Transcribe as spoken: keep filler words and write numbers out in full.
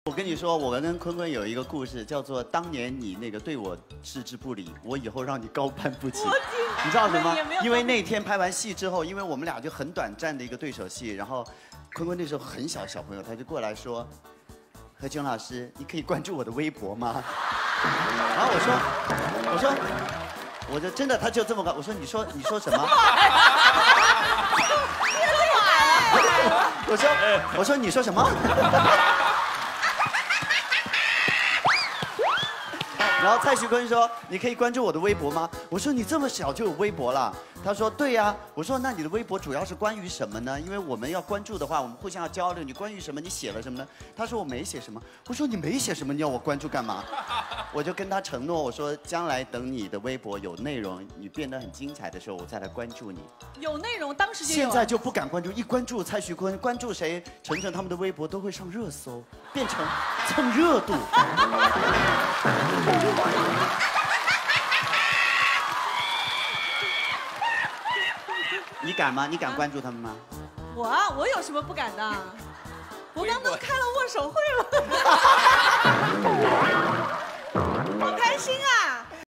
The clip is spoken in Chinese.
我跟你说，我跟坤坤有一个故事，叫做当年你那个对我置之不理，我以后让你高攀不起。你知道什么？因为那天拍完戏之后，因为我们俩就很短暂的一个对手戏，然后坤坤那时候很小小朋友，他就过来说：“何炅老师，你可以关注我的微博吗？”然后我说：“我说，我就真的，他就这么搞。我说你说你说什么？”我说我说你说什么？然后蔡徐坤说：“你可以关注我的微博吗？”我说：“你这么小就有微博了？”他说：“对呀。”我说：“那你的微博主要是关于什么呢？因为我们要关注的话，我们互相要交流。你关于什么？你写了什么呢？”他说：“我没写什么。”我说：“你没写什么，你要我关注干嘛？”我就跟他承诺，我说：“将来等你的微博有内容，你变得很精彩的时候，我再来关注你。” 有内容，当时就有。 现在就不敢关注，一关注蔡徐坤，关注谁，晨晨他们的微博都会上热搜，变成蹭热度。你敢吗？你敢关注他们吗？ 我啊，我有什么不敢的？我刚刚开了握手会